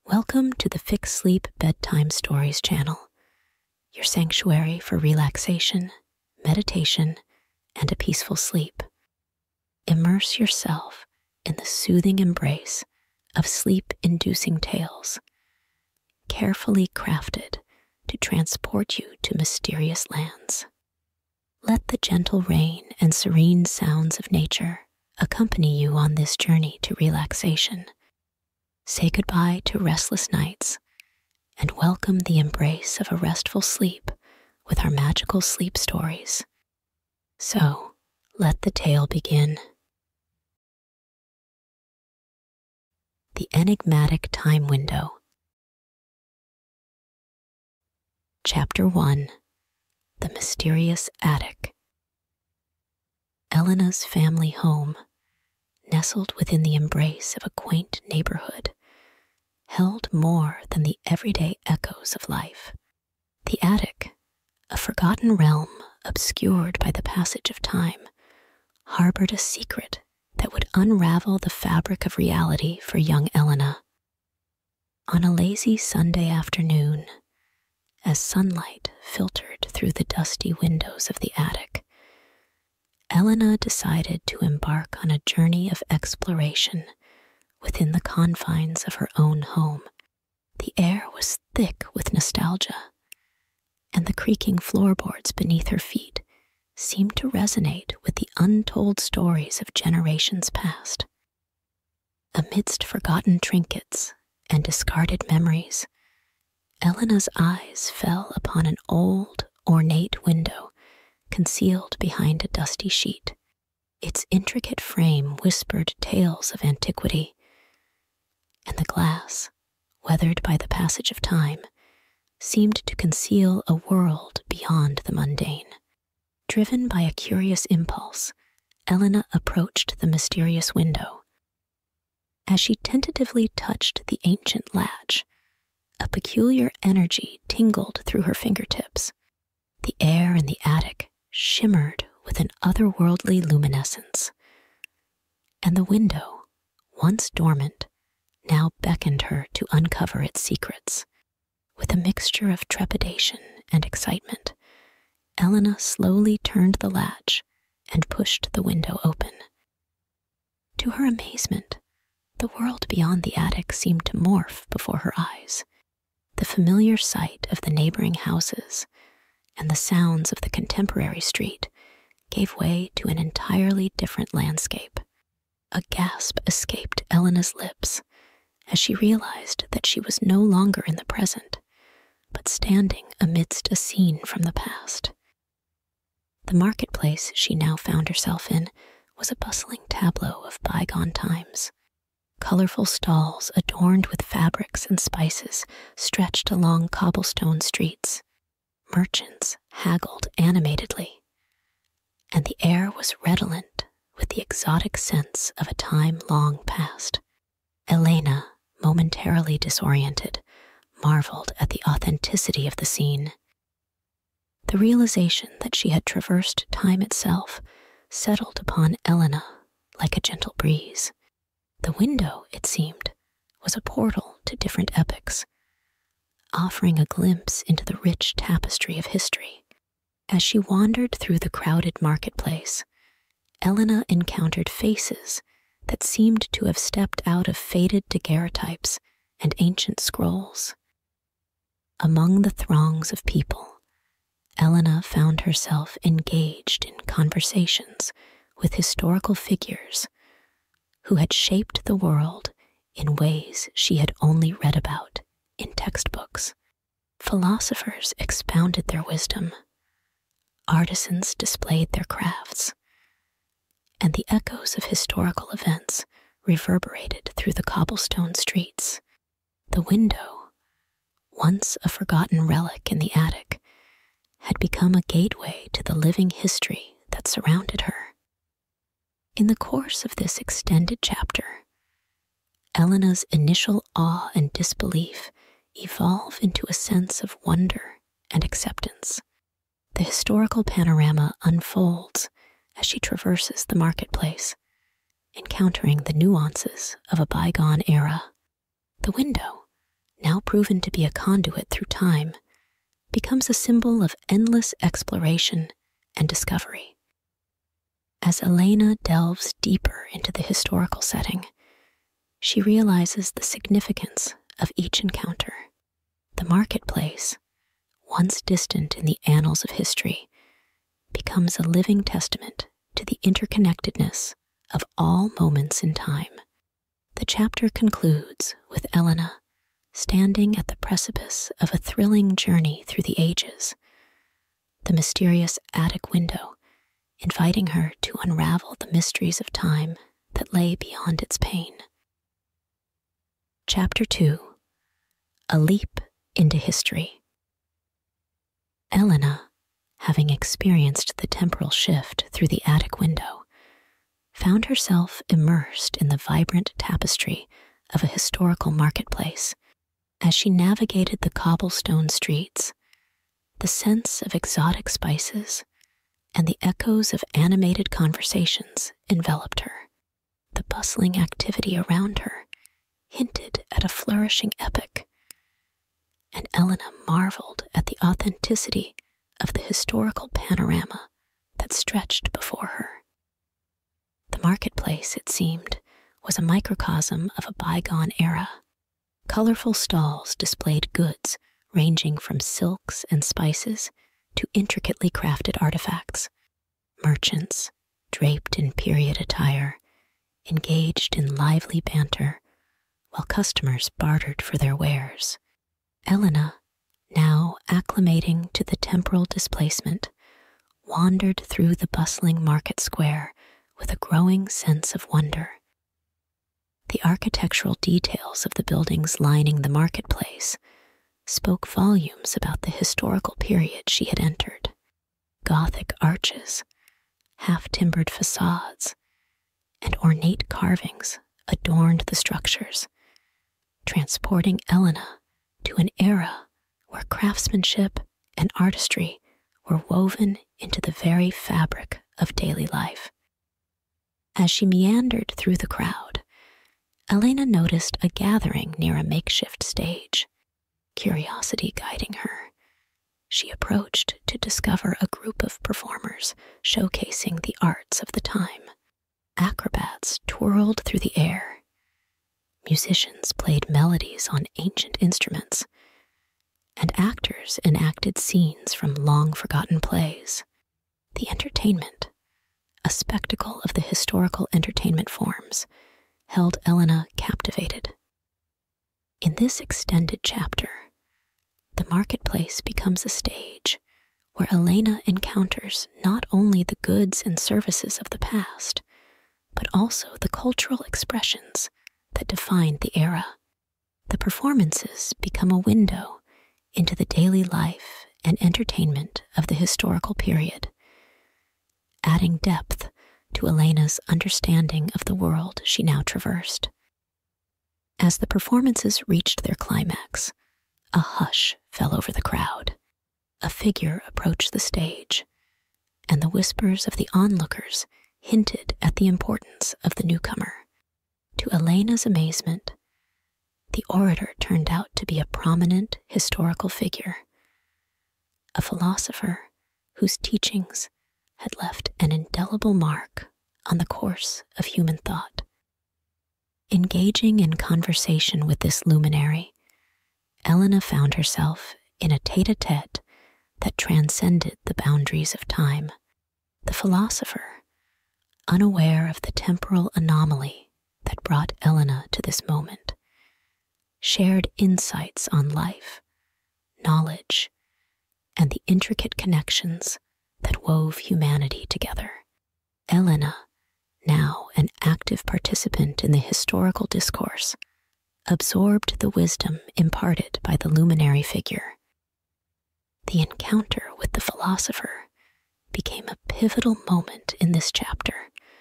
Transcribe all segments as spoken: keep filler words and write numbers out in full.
Welcome to the FixSleep Bedtime Stories Channel, your sanctuary for relaxation, meditation, and a peaceful sleep. Immerse yourself in the soothing embrace of sleep-inducing tales, carefully crafted to transport you to mysterious lands. Let the gentle rain and serene sounds of nature accompany you on this journey to relaxation. Say goodbye to restless nights and welcome the embrace of a restful sleep with our magical sleep stories. So, let the tale begin. The Enigmatic Time Window. Chapter one. The Mysterious Attic. Elena's family home, nestled within the embrace of a quaint neighborhood, held more than the everyday echoes of life. The attic, a forgotten realm obscured by the passage of time, harbored a secret that would unravel the fabric of reality for young Elena. On a lazy Sunday afternoon, as sunlight filtered through the dusty windows of the attic, Elena decided to embark on a journey of exploration within the confines of her own home. The air was thick with nostalgia, and the creaking floorboards beneath her feet seemed to resonate with the untold stories of generations past. Amidst forgotten trinkets and discarded memories, Elena's eyes fell upon an old, ornate window concealed behind a dusty sheet. Its intricate frame whispered tales of antiquity, and the glass, weathered by the passage of time, seemed to conceal a world beyond the mundane. Driven by a curious impulse, Elena approached the mysterious window. As she tentatively touched the ancient latch, a peculiar energy tingled through her fingertips. The air in the attic shimmered with an otherworldly luminescence, and the window, once dormant, now beckoned her to uncover its secrets. With a mixture of trepidation and excitement, Elena slowly turned the latch and pushed the window open. To her amazement, the world beyond the attic seemed to morph before her eyes. The familiar sight of the neighboring houses and the sounds of the contemporary street gave way to an entirely different landscape. A gasp escaped Elena's lips as she realized that she was no longer in the present, but standing amidst a scene from the past. The marketplace she now found herself in was a bustling tableau of bygone times. Colorful stalls adorned with fabrics and spices stretched along cobblestone streets. Merchants haggled animatedly, and the air was redolent with the exotic sense of a time long past. Elena, momentarily disoriented, marveled at the authenticity of the scene. The realization that she had traversed time itself settled upon Elena like a gentle breeze. The window, it seemed, was a portal to different epochs, offering a glimpse into the rich tapestry of history. As she wandered through the crowded marketplace, Elena encountered faces that seemed to have stepped out of faded daguerreotypes and ancient scrolls. Among the throngs of people, Elena found herself engaged in conversations with historical figures who had shaped the world in ways she had only read about in textbooks. Philosophers expounded their wisdom, artisans displayed their crafts, and the echoes of historical events reverberated through the cobblestone streets. The window, once a forgotten relic in the attic, had become a gateway to the living history that surrounded her. In the course of this extended chapter, Elena's initial awe and disbelief evolve into a sense of wonder and acceptance. The historical panorama unfolds as she traverses the marketplace, encountering the nuances of a bygone era. The window, now proven to be a conduit through time, becomes a symbol of endless exploration and discovery. As Elena delves deeper into the historical setting, she realizes the significance of each encounter. The marketplace, once distant in the annals of history, becomes a living testament to the interconnectedness of all moments in time. The chapter concludes with Elena standing at the precipice of a thrilling journey through the ages, the mysterious attic window inviting her to unravel the mysteries of time that lay beyond its pain. Chapter two. A Leap into History. Elena, having experienced the temporal shift through the attic window, found herself immersed in the vibrant tapestry of a historical marketplace. As she navigated the cobblestone streets, the sense of exotic spices and the echoes of animated conversations enveloped her. The bustling activity around her hinted at a flourishing epoch, and Elena marveled at the authenticity of the historical panorama that stretched before her. The marketplace, it seemed, was a microcosm of a bygone era. Colorful stalls displayed goods ranging from silks and spices to intricately crafted artifacts. Merchants, draped in period attire, engaged in lively banter, while customers bartered for their wares. Elena, now acclimating to the temporal displacement, wandered through the bustling market square with a growing sense of wonder. The architectural details of the buildings lining the marketplace spoke volumes about the historical period she had entered. Gothic arches, half-timbered facades, and ornate carvings adorned the structures, transporting Elena to an era where craftsmanship and artistry were woven into the very fabric of daily life. As she meandered through the crowd, Elena noticed a gathering near a makeshift stage. Curiosity guiding her, she approached to discover a group of performers showcasing the arts of the time. Acrobats twirled through the air. Musicians played melodies on ancient instruments, and actors enacted scenes from long-forgotten plays. The entertainment, a spectacle of the historical entertainment forms, held Elena captivated. In this extended chapter, the marketplace becomes a stage where Elena encounters not only the goods and services of the past, but also the cultural expressions that defined the era. The performances become a window into the daily life and entertainment of the historical period, adding depth to Elena's understanding of the world she now traversed. As the performances reached their climax, a hush fell over the crowd. A figure approached the stage, and the whispers of the onlookers hinted at the importance of the newcomer. To Elena's amazement, the orator turned out to be a prominent historical figure, a philosopher whose teachings had left an indelible mark on the course of human thought. Engaging in conversation with this luminary, Elena found herself in a tete-a-tete that transcended the boundaries of time. The philosopher, unaware of the temporal anomaly that brought Elena to this moment, shared insights on life, knowledge, and the intricate connections that wove humanity together. Elena, now an active participant in the historical discourse, absorbed the wisdom imparted by the luminary figure. The encounter with the philosopher became a pivotal moment in this chapter,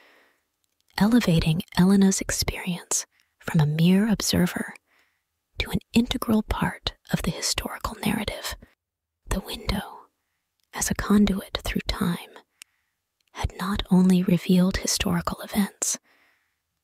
elevating Elena's experience from a mere observer to an integral part of the historical narrative. The window, as a conduit through time, had not only revealed historical events,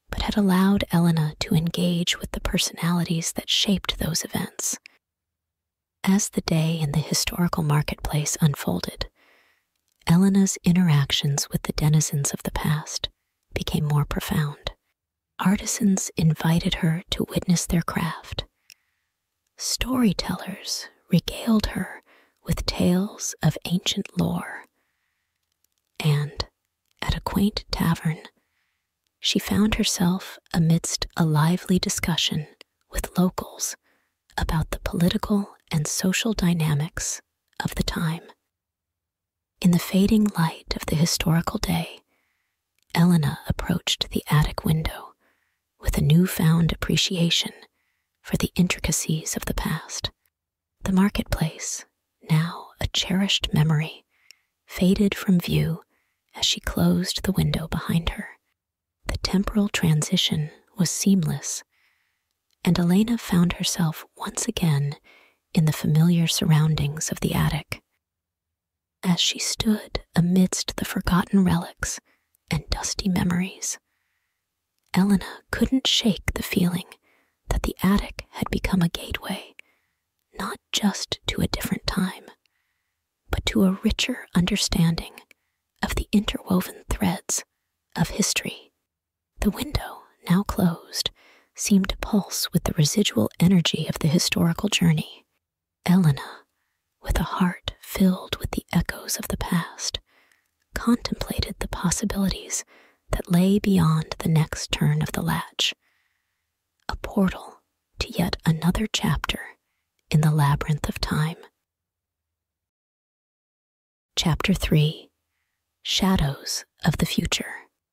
but had allowed Elena to engage with the personalities that shaped those events. As the day in the historical marketplace unfolded, Elena's interactions with the denizens of the past became more profound. Artisans invited her to witness their craft. Storytellers regaled her with tales of ancient lore. And, at a quaint tavern, she found herself amidst a lively discussion with locals about the political and social dynamics of the time. In the fading light of the historical day, Elena approached the attic window with a newfound appreciation for the intricacies of the past. The marketplace, now a cherished memory, faded from view as she closed the window behind her. The temporal transition was seamless, and Elena found herself once again in the familiar surroundings of the attic. As she stood amidst the forgotten relics and dusty memories, Elena couldn't shake the feeling that the attic had become a gateway, not just to a different time, but to a richer understanding of the interwoven threads of history. The window, now closed, seemed to pulse with the residual energy of the historical journey. Elena, with a heart filled with the echoes of the past, contemplated the possibilities that lay beyond the next turn of the latch, a portal to yet another chapter in the labyrinth of time. Chapter three. Shadows of the Future.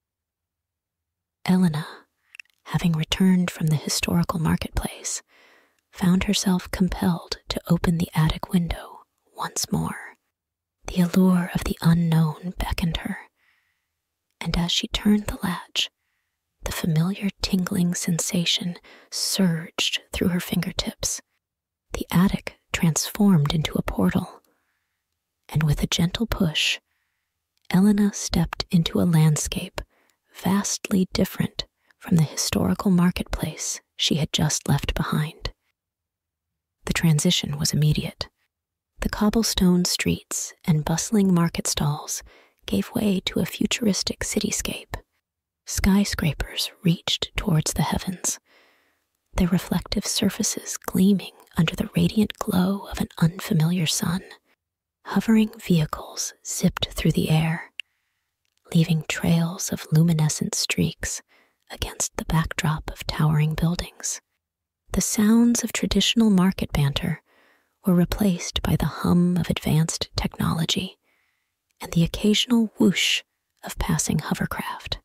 Elena, having returned from the historical marketplace, found herself compelled to open the attic window once more. The allure of the unknown beckoned her, and as she turned the latch, the familiar tingling sensation surged through her fingertips. The attic transformed into a portal, and with a gentle push, Elena stepped into a landscape vastly different from the historical marketplace she had just left behind. The transition was immediate. The cobblestone streets and bustling market stalls gave way to a futuristic cityscape. Skyscrapers reached towards the heavens, their reflective surfaces gleaming under the radiant glow of an unfamiliar sun. Hovering vehicles zipped through the air, leaving trails of luminescent streaks against the backdrop of towering buildings. The sounds of traditional market banter were replaced by the hum of advanced technology and the occasional whoosh of passing hovercraft.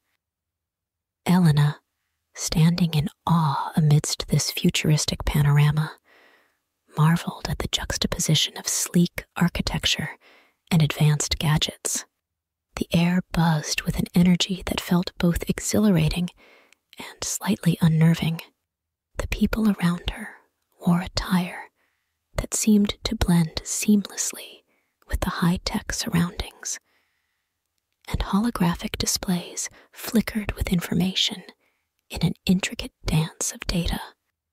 Elena, standing in awe amidst this futuristic panorama, marveled at the juxtaposition of sleek architecture and advanced gadgets. The air buzzed with an energy that felt both exhilarating and slightly unnerving. The people around her wore attire that seemed to blend seamlessly with the high-tech surroundings, and holographic displays flickered with information in an intricate dance of data.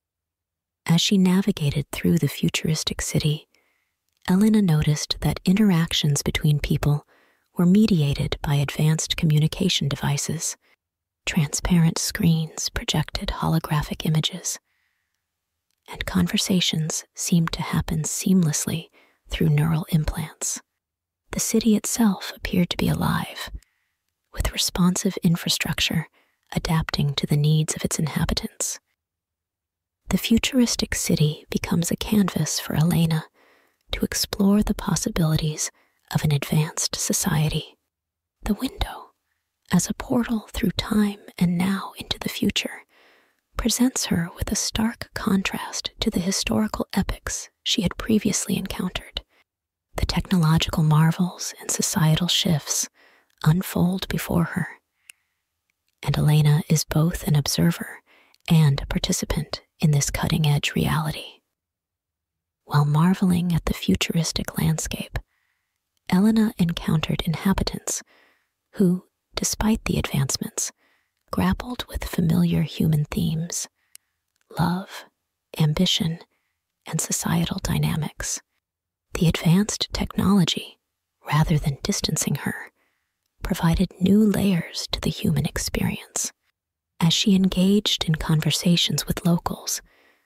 As she navigated through the futuristic city, Elena noticed that interactions between people were mediated by advanced communication devices. Transparent screens projected holographic images, and conversations seemed to happen seamlessly through neural implants. The city itself appeared to be alive, with responsive infrastructure adapting to the needs of its inhabitants. The futuristic city becomes a canvas for Elena to explore the possibilities of an advanced society. The window, as a portal through time and now into the future, presents her with a stark contrast to the historical epics she had previously encountered. The technological marvels and societal shifts unfold before her, and Elena is both an observer and a participant in this cutting-edge reality. While marveling at the futuristic landscape, Elena encountered inhabitants who, despite the advancements, grappled with familiar human themes: love, ambition, and societal dynamics. The advanced technology, rather than distancing her, provided new layers to the human experience. As she engaged in conversations with locals,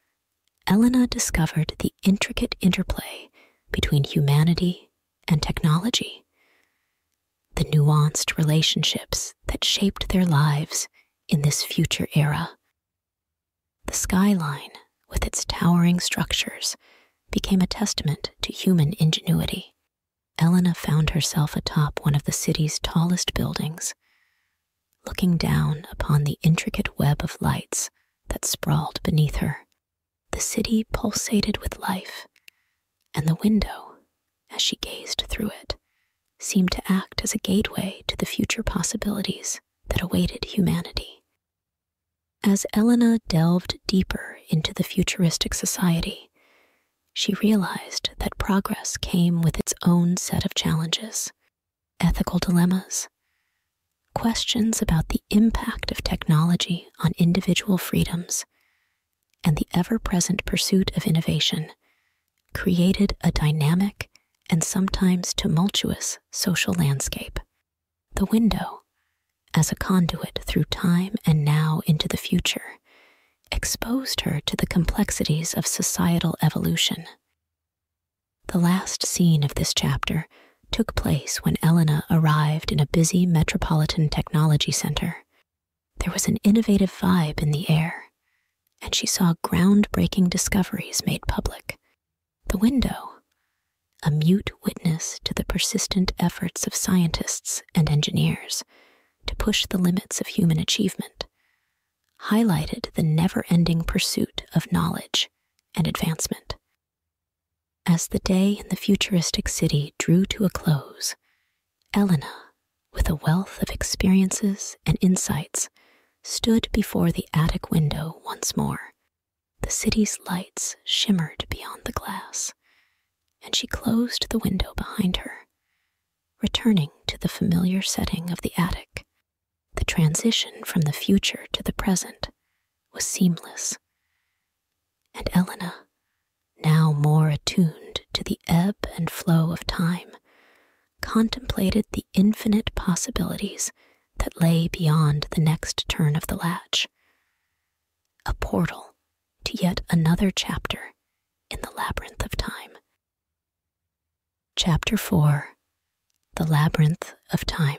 Elena discovered the intricate interplay between humanity and technology, the nuanced relationships that shaped their lives in this future era. The skyline, with its towering structures, became a testament to human ingenuity. Elena found herself atop one of the city's tallest buildings, looking down upon the intricate web of lights that sprawled beneath her. The city pulsated with life, and the window, as she gazed through it, seemed to act as a gateway to the future possibilities that awaited humanity. As Elena delved deeper into the futuristic society, she realized that progress came with its own set of challenges: ethical dilemmas, questions about the impact of technology on individual freedoms, and the ever-present pursuit of innovation created a dynamic and sometimes tumultuous social landscape. The window, as a conduit through time and now into the future, exposed her to the complexities of societal evolution. The last scene of this chapter took place when Elena arrived in a busy metropolitan technology center. There was an innovative vibe in the air, and she saw groundbreaking discoveries made public. The window, a mute witness to the persistent efforts of scientists and engineers to push the limits of human achievement, highlighted the never-ending pursuit of knowledge and advancement. As the day in the futuristic city drew to a close, Elena, with a wealth of experiences and insights, stood before the attic window once more. The city's lights shimmered beyond the glass, and she closed the window behind her, returning to the familiar setting of the attic. The transition from the future to the present was seamless, and Elena, now more attuned to the ebb and flow of time, contemplated the infinite possibilities that lay beyond the next turn of the latch, a portal to yet another chapter in the labyrinth of time. Chapter four. The Labyrinth of Time.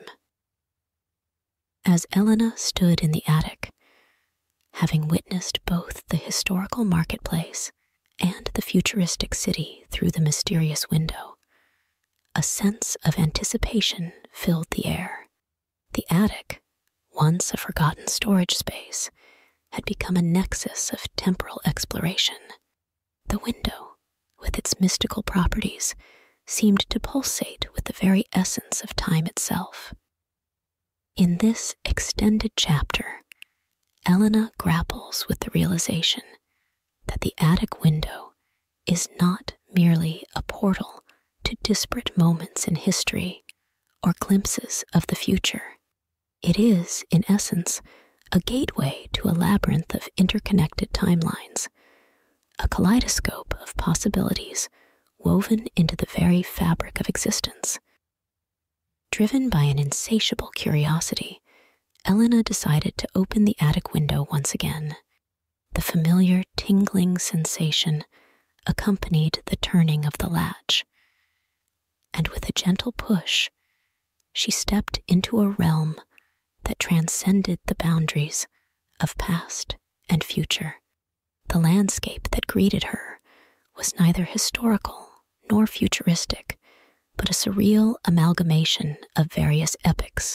As Elena stood in the attic, having witnessed both the historical marketplace and the futuristic city through the mysterious window, a sense of anticipation filled the air. The attic, once a forgotten storage space, had become a nexus of temporal exploration. The window, with its mystical properties, seemed to pulsate with the very essence of time itself. In this extended chapter, Elena grapples with the realization that the attic window is not merely a portal to disparate moments in history or glimpses of the future. It is, in essence, a gateway to a labyrinth of interconnected timelines, a kaleidoscope of possibilities woven into the very fabric of existence. Driven by an insatiable curiosity, Elena decided to open the attic window once again. The familiar tingling sensation accompanied the turning of the latch, and with a gentle push, she stepped into a realm that transcended the boundaries of past and future. The landscape that greeted her was neither historical nor futuristic, but a surreal amalgamation of various epochs.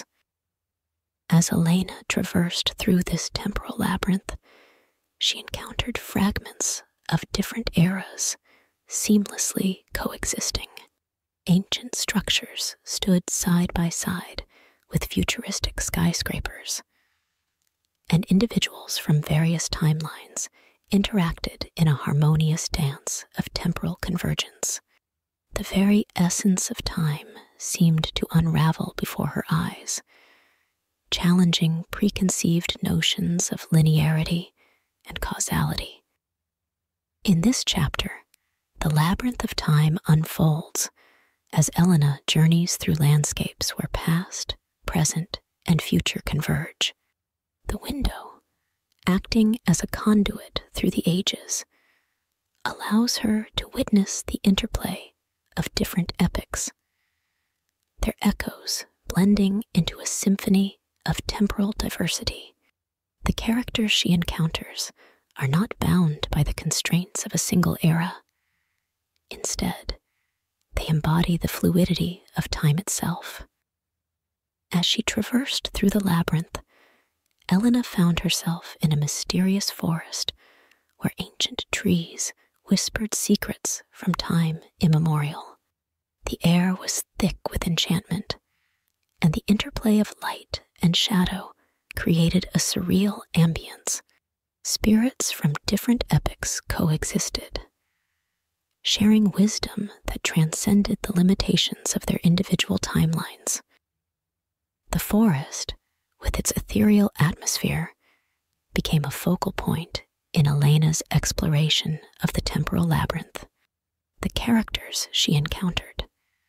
As Elena traversed through this temporal labyrinth, she encountered fragments of different eras seamlessly coexisting. Ancient structures stood side by side with futuristic skyscrapers, and individuals from various timelines interacted in a harmonious dance of temporal convergence. The very essence of time seemed to unravel before her eyes, challenging preconceived notions of linearity and causality. In this chapter, the labyrinth of time unfolds as Elena journeys through landscapes where past, present, and future converge. The window, acting as a conduit through the ages, allows her to witness the interplay of different epochs, their echoes blending into a symphony of temporal diversity. The characters she encounters are not bound by the constraints of a single era. Instead, they embody the fluidity of time itself. As she traversed through the labyrinth, Elena found herself in a mysterious forest where ancient trees whispered secrets from time immemorial. The air was thick with enchantment, and the interplay of light and shadow created a surreal ambience. Spirits from different epochs coexisted, sharing wisdom that transcended the limitations of their individual timelines. The forest, with its ethereal atmosphere, became a focal point in Elena's exploration of the temporal labyrinth. The characters she encountered,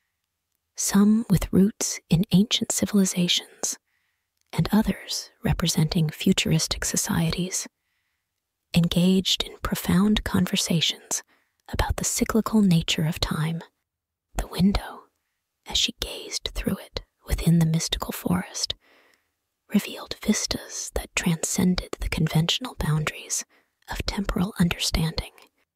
some with roots in ancient civilizations and others representing futuristic societies, engaged in profound conversations about the cyclical nature of time. The window, as she gazed through it within the mystical forest, revealed vistas that transcended the conventional boundaries of temporal understanding.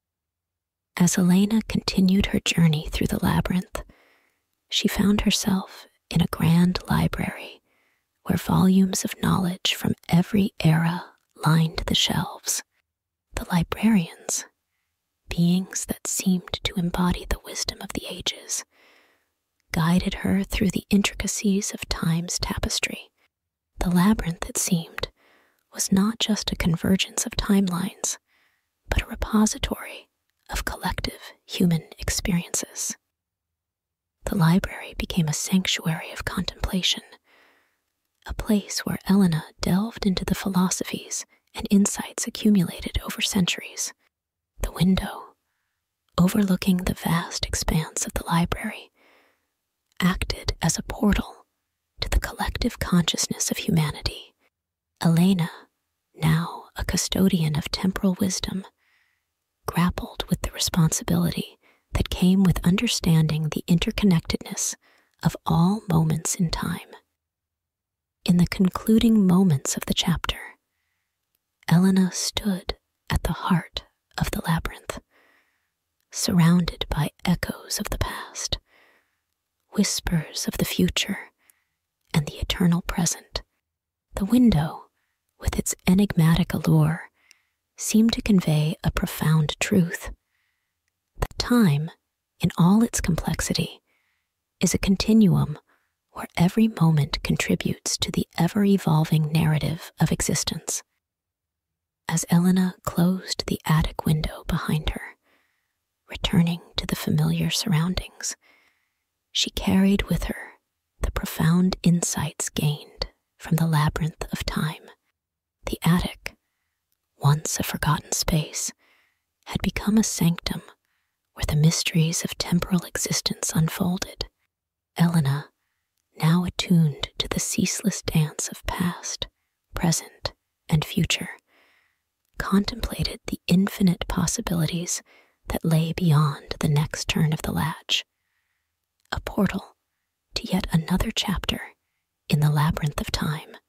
As Elena continued her journey through the labyrinth, she found herself in a grand library where volumes of knowledge from every era lined the shelves. The librarians, beings that seemed to embody the wisdom of the ages, guided her through the intricacies of time's tapestry. The labyrinth, it seemed, was not just a convergence of timelines, but a repository of collective human experiences. The library became a sanctuary of contemplation, a place where Elena delved into the philosophies and insights accumulated over centuries. The window, overlooking the vast expanse of the library, acted as a portal to the collective consciousness of humanity. Elena, now a custodian of temporal wisdom, grappled with the responsibility that came with understanding the interconnectedness of all moments in time. In the concluding moments of the chapter, Elena stood at the heart of the labyrinth, surrounded by echoes of the past, whispers of the future, and the eternal present. The window, with its enigmatic allure, seemed to convey a profound truth. That time, in all its complexity, is a continuum where every moment contributes to the ever-evolving narrative of existence. As Elena closed the attic window behind her, returning to the familiar surroundings, she carried with her the profound insights gained from the labyrinth of time. The attic, once a forgotten space, had become a sanctum where the mysteries of temporal existence unfolded. Elena, now attuned to the ceaseless dance of past, present, and future, contemplated the infinite possibilities that lay beyond the next turn of the latch, a portal to yet another chapter in the labyrinth of time.